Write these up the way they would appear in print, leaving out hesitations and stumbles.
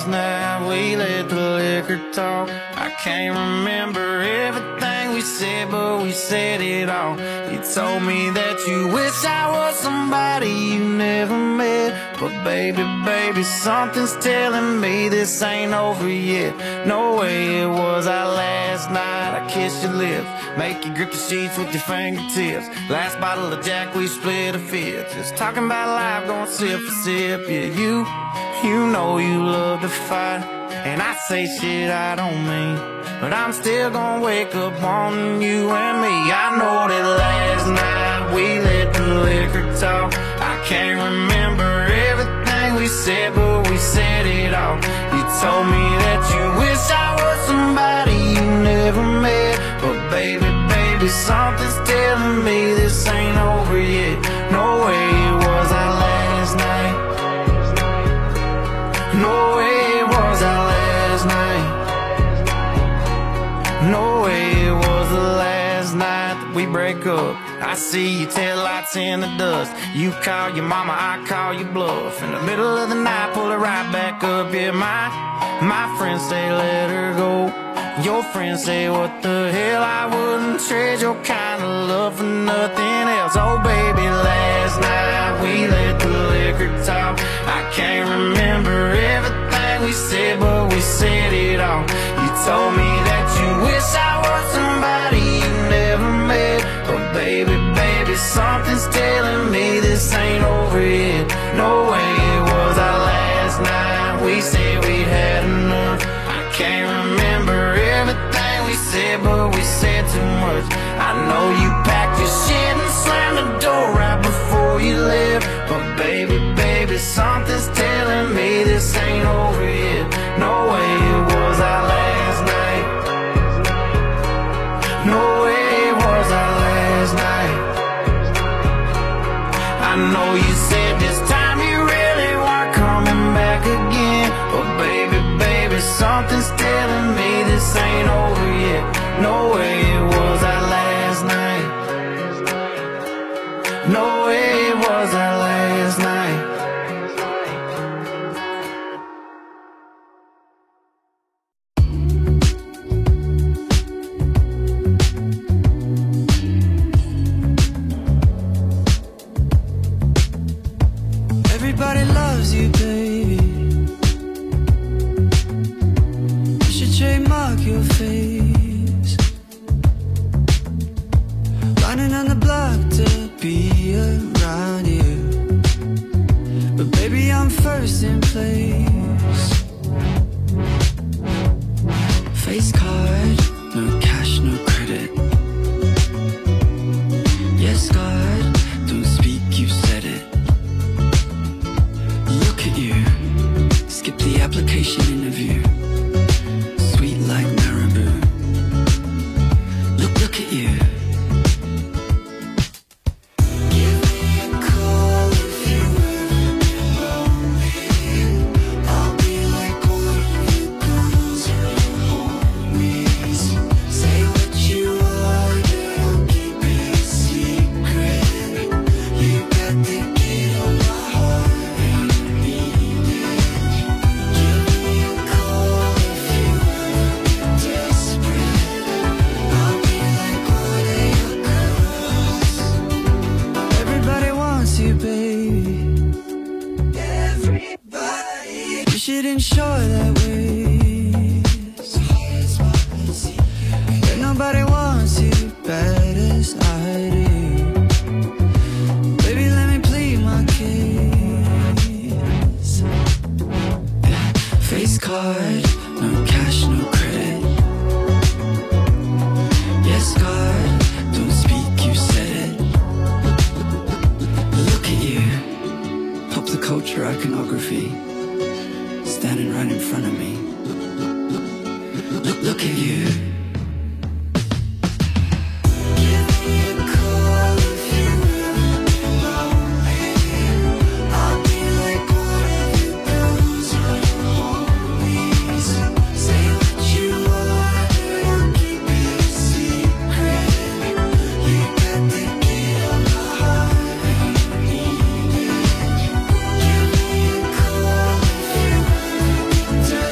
last night we let the liquor talk. I can't remember everything we said, but we said it all. You told me that you wish I was somebody you never met. But baby, baby, something's telling me this ain't over yet. No way it was our last night. I kissed your lips, make you grip the sheets with your fingertips. Last bottle of Jack, we split a fifth. Just talking about life, going sip for sip. Yeah, you know you love to fight, and I say shit I don't mean, but I'm still gonna wake up wanting you and me. I know that last night we let the liquor talk. I can't remember everything we said, but we said it all. You told me that you wish I was somebody you never met. But baby, baby, something's telling me this ain't over yet. No way it was our last night. No way it was our last night. No way it was the last night that we break up. I see your taillights in the dust. You call your mama, I call your bluff. In the middle of the night, pull it right back up. Yeah, my friends say let her go. Your friends say what the hell, I wouldn't trade your kind of love for nothing else. Oh baby, last night we let the liquor talk. I can't remember everything we said, but we said it all. You told me that you wish I was somebody you never met. But baby, baby, something's telling me this ain't over yet. No way it was our last night. We said we had enough. I can't remember everything we said, but we said too much. I know you packed your shit and slammed the door right before you left. But baby, baby, something's telling me this ain't over yet. No way it was our last night. No way it was our last night. I know you said this time you really weren't coming back again. But baby, baby, something's telling me this ain't over yet. No way it was our last night. No way it was our last night. Everybody loves you, baby. You should trademark your face. Running on the block to be around you. But baby, I'm first in place. Face card, no cash, no credit. Yes, God, don't speak, you said it. Look at you, skip the application interview. Sweet like marabou. Look at you. Give me a call if you ever get lonely. I'll be like one of your girls or your homies. Say what you want, I'll keep it a secret. You got the key to my heart and I need it. Give me a call if you ever get desperate. I'll be like one of your girls. Everybody wants you, baby. Everybody. You shouldn't show that way. But nobody wants you bad as I do. Baby, let me plead my case. Face card, no cash, no credit. Yes, God, don't speak, you said it. Look at you, pop the culture iconography, standing right in front of me. Look at you. Give me a call if you ever get lonely. I'll be like one of your girls or your homies. Say what you want, I'll keep it a secret. You got the key to my heart and I need it. Give me a call if you ever get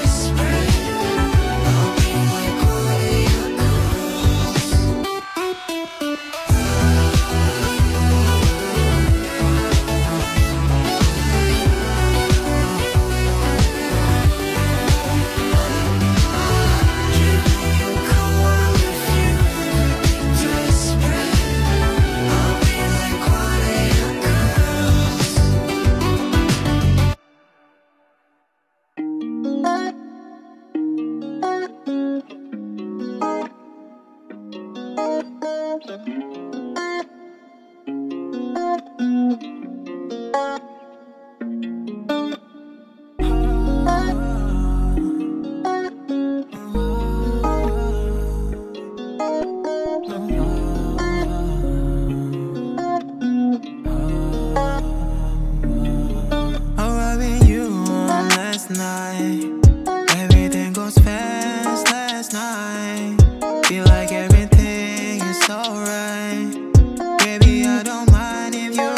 Everything goes fast last night. Feel like everything is alright. Baby, I don't mind if you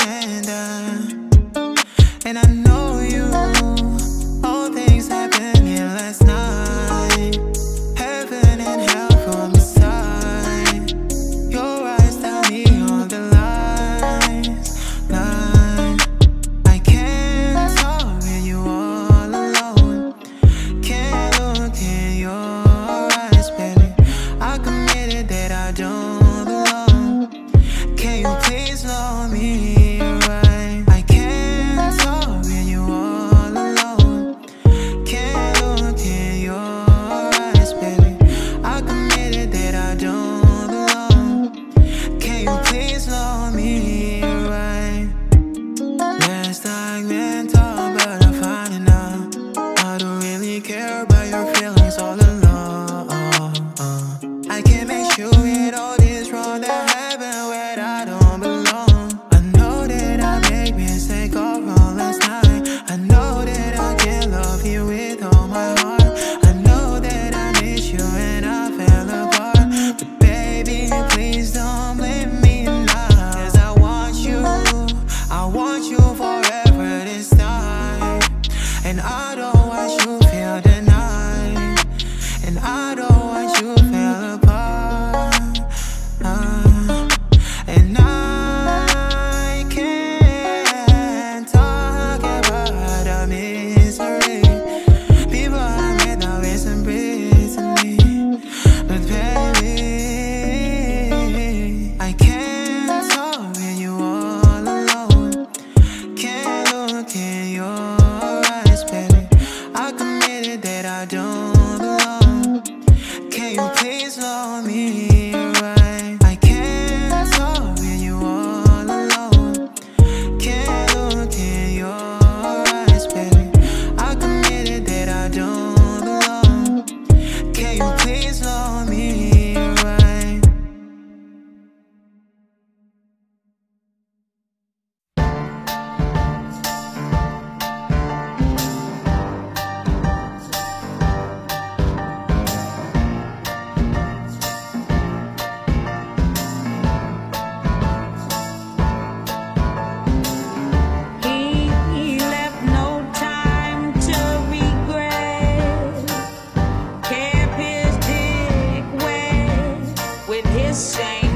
and I know you. All things happened here last night. Heaven and hell from the side. Your eyes tell me all the lies. I can't talk with you all alone. Can't look in your eyes, baby. I committed that I don't belong. Can you please love me right? I can't talk with you all alone. Can't look in your eyes, baby. I committed that I don't belong. Can you please love me right? Last time meant talk, but I find it now. I don't really care about your feelings all along. I can't make sure it all is wrong that happened where I don't belong. I know that I made mistake all wrong last night. I know that I can't love you with all my heart. I know that I miss you and I fell apart. But baby, please don't blame me now. 'Cause I want you forever this time. And I don't want you feel denied. And I don't want you feel apart. And I can't talk about our misery. People I met now isn't me. But baby, I can't talk with you all alone. Can't look in your eyes, baby. I committed that I don't belong. Can you please love me right? I can't talk with you all alone. Can't look in your eyes, baby. I committed that I don't belong. Can you please love me right? He left no time to regret. Kept his dick wet with his shame.